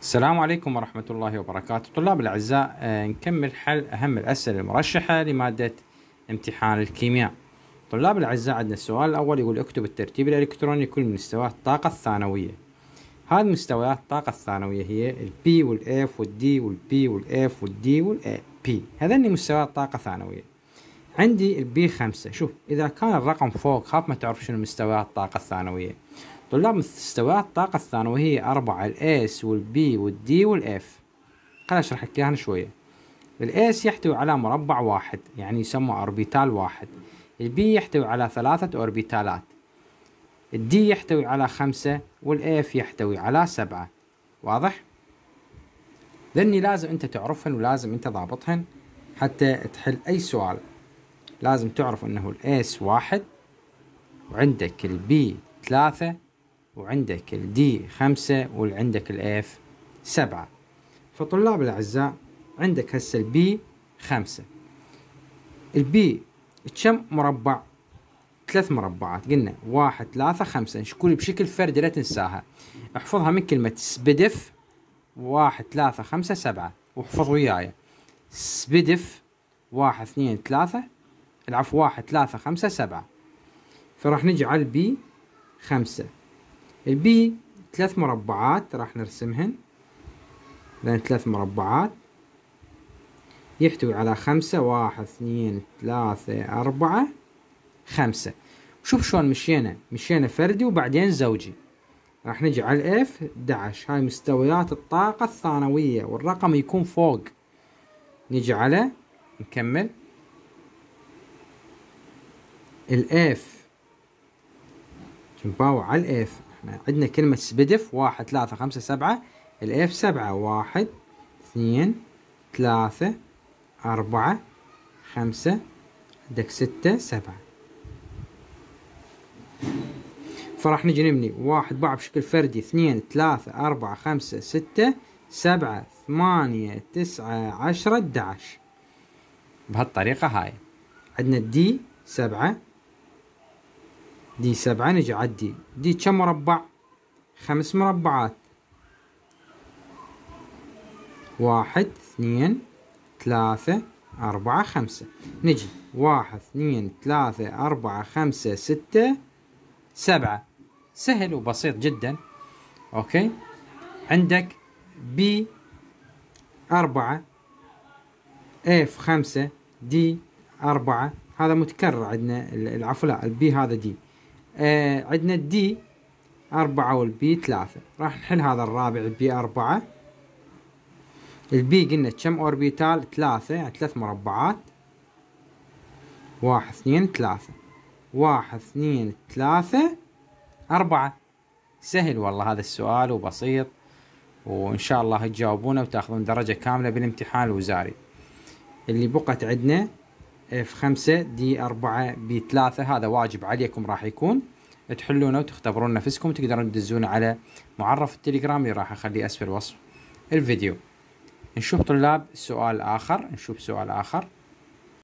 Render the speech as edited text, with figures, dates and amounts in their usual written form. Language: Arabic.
السلام عليكم ورحمة الله وبركاته. طلاب الأعزاء، نكمل حل أهم الأسئلة المرشحة لمادة امتحان الكيمياء. طلاب الأعزاء، عندنا السؤال الأول يقول اكتب الترتيب الإلكتروني لكل مستويات الطاقة الثانوية. هذه مستويات الطاقة الثانوية هي ال P وال F وال D وال P وال F وال D وال P. هذني مستويات طاقة ثانوية. عندي ال B 5. شوف، إذا كان الرقم فوق خاف ما تعرف شنو مستويات الطاقة الثانوية. طلاب مستويات الطاقة الثانوية هي 4: ال S وال B وال D وال F. خليني أشرح لك إياها شوية. ال S يحتوي على مربع واحد، يعني يسمى أوربيتال واحد. ال B يحتوي على 3 أوربيتالات. ال D يحتوي على 5 وال F يحتوي على 7. واضح؟ ذني لازم أنت تعرفهن ولازم أنت ضابطهن حتى تحل أي سؤال. لازم تعرف أنه ال S 1 وعندك ال B 3 وعندك ال D 5 وعندك ال F 7. فطلاب الأعزاء، عندك هسه ال B 5. ال B كم مربع؟ 3 مربعات. قلنا 1 3 5. نقول بشكل فردي، لا تنساها. احفظها من كلمة سبدف. 1 3 5 7. واحفظ وياي سبدف 1 2 3. العفو 1 3 5 7. فراح نجي على البي 5. البي 3 مربعات راح نرسمهن، لأن 3 مربعات يحتوي على 5. 1 2 3 4 5. شوف شلون مشينا فردي وبعدين زوجي. راح نجي على الاف 11. هاي مستويات الطاقة الثانوية والرقم يكون فوق. نجي على نكمل الاف. نباوع على الاف. احنا عندنا كلمة سبدف 1 3 5 7. الاف 7. 1 2 3 4 5. عندك 6 7. فراح نجي نبني 1 باع بشكل فردي، 2 3 4 5 6 7 8 9 10 11. بهالطريقة هاي. عندنا الدي 7. دي 7. نجي على الدي. دي كم مربع؟ 5 مربعات. 1 2 3 4 5. نجي 1 2 3 4 5 6 7. سهل وبسيط جدا. اوكي. عندك بي 4 اف 5 دي 4. هذا متكرر عندنا. العفو، لا، البي هذا دي. عندنا الدي 4 والبي 3. راح نحل هذا الرابع. البي 4. البي قلنا كم اوربيتال؟ 3، يعني 3 مربعات. 1 2 3. 1 2 3 4. سهل والله هذا السؤال وبسيط، وإن شاء الله تجاوبونه وتاخذون درجة كاملة بالامتحان الوزاري. اللي بقت عندنا F5 D4 B3. هذا واجب عليكم، راح يكون تحلونه وتختبرون نفسكم. تقدرون تدزونه على معرف التليجرام اللي راح أخليه أسفل وصف الفيديو. نشوف طلاب سؤال آخر.